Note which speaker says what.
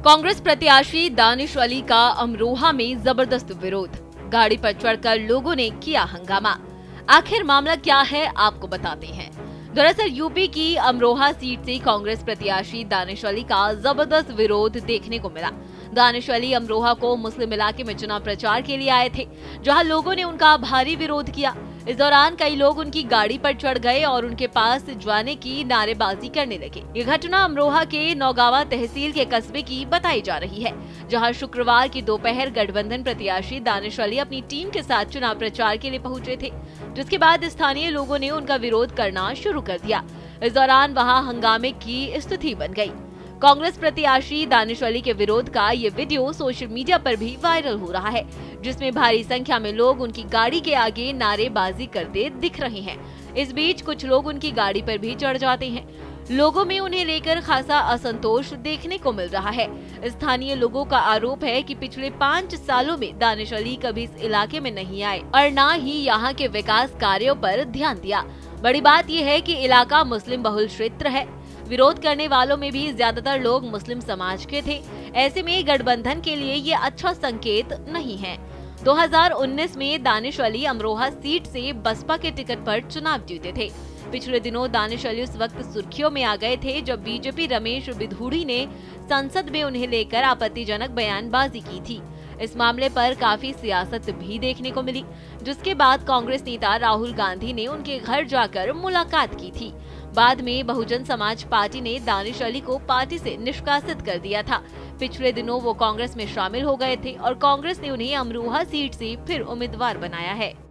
Speaker 1: कांग्रेस प्रत्याशी दानिश अली का अमरोहा में जबरदस्त विरोध। गाड़ी पर चढ़कर लोगों ने किया हंगामा। आखिर मामला क्या है, आपको बताते हैं। दरअसल यूपी की अमरोहा सीट से कांग्रेस प्रत्याशी दानिश अली का जबरदस्त विरोध देखने को मिला। दानिश अली अमरोहा को मुस्लिम इलाके में चुनाव प्रचार के लिए आए थे, जहां लोगों ने उनका भारी विरोध किया। इस दौरान कई लोग उनकी गाड़ी पर चढ़ गए और उनके पास जाने की नारेबाजी करने लगे। ये घटना अमरोहा के नौगावा तहसील के कस्बे की बताई जा रही है, जहां शुक्रवार की दोपहर गठबंधन प्रत्याशी दानिश अली अपनी टीम के साथ चुनाव प्रचार के लिए पहुंचे थे, जिसके बाद स्थानीय लोगों ने उनका विरोध करना शुरू कर दिया। इस दौरान वहां हंगामे की स्थिति बन गई। कांग्रेस प्रत्याशी दानिश अली के विरोध का ये वीडियो सोशल मीडिया पर भी वायरल हो रहा है, जिसमें भारी संख्या में लोग उनकी गाड़ी के आगे नारेबाजी करते दिख रहे हैं। इस बीच कुछ लोग उनकी गाड़ी पर भी चढ़ जाते हैं। लोगों में उन्हें लेकर खासा असंतोष देखने को मिल रहा है। स्थानीय लोगों का आरोप है कि पिछले 5 सालों में दानिश अली कभी इस इलाके में नहीं आए और न ही यहाँ के विकास कार्यों पर ध्यान दिया। बड़ी बात यह है कि इलाका मुस्लिम बहुल क्षेत्र है। विरोध करने वालों में भी ज्यादातर लोग मुस्लिम समाज के थे। ऐसे में गठबंधन के लिए ये अच्छा संकेत नहीं है। 2019 में दानिश अली अमरोहा सीट से बसपा के टिकट पर चुनाव जीते थे। पिछले दिनों दानिश अली उस वक्त सुर्खियों में आ गए थे जब बीजेपी रमेश बिधूड़ी ने संसद में उन्हें लेकर आपत्तिजनक बयानबाजी की थी। इस मामले पर काफी सियासत भी देखने को मिली, जिसके बाद कांग्रेस नेता राहुल गांधी ने उनके घर जाकर मुलाकात की थी। बाद में बहुजन समाज पार्टी ने दानिश अली को पार्टी से निष्कासित कर दिया था। पिछले दिनों वो कांग्रेस में शामिल हो गए थे और कांग्रेस ने उन्हें अमरोहा सीट से फिर उम्मीदवार बनाया है।